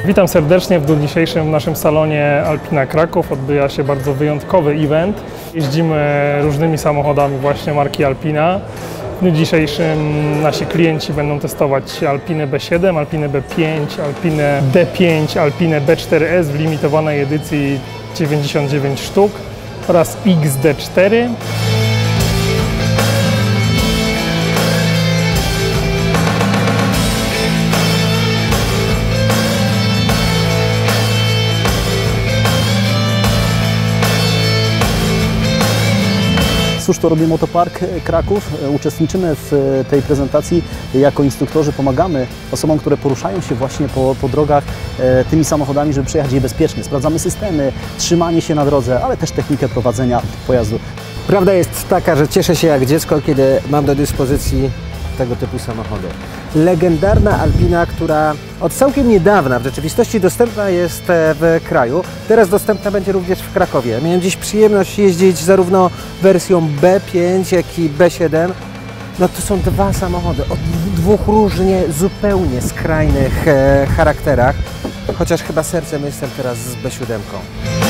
Witam serdecznie. W dniu dzisiejszym w naszym salonie Alpina Kraków odbywa się bardzo wyjątkowy event. Jeździmy różnymi samochodami właśnie marki Alpina. W dniu dzisiejszym nasi klienci będą testować Alpinę B7, Alpinę B5, Alpinę D5, Alpinę B4S w limitowanej edycji 99 sztuk oraz XD4. Cóż to robi Motopark Kraków? Uczestniczymy w tej prezentacji jako instruktorzy, pomagamy osobom, które poruszają się właśnie po drogach tymi samochodami, żeby przejechać je bezpiecznie. Sprawdzamy systemy, trzymanie się na drodze, ale też technikę prowadzenia pojazdu. Prawda jest taka, że cieszę się jak dziecko, kiedy mam do dyspozycji tego typu samochody. Legendarna Alpina, która od całkiem niedawna w rzeczywistości dostępna jest w kraju, teraz dostępna będzie również w Krakowie. Miałem dziś przyjemność jeździć zarówno wersją B5, jak i B7. No to są dwa samochody o dwóch różnie, zupełnie skrajnych charakterach, chociaż chyba sercem jestem teraz z B7.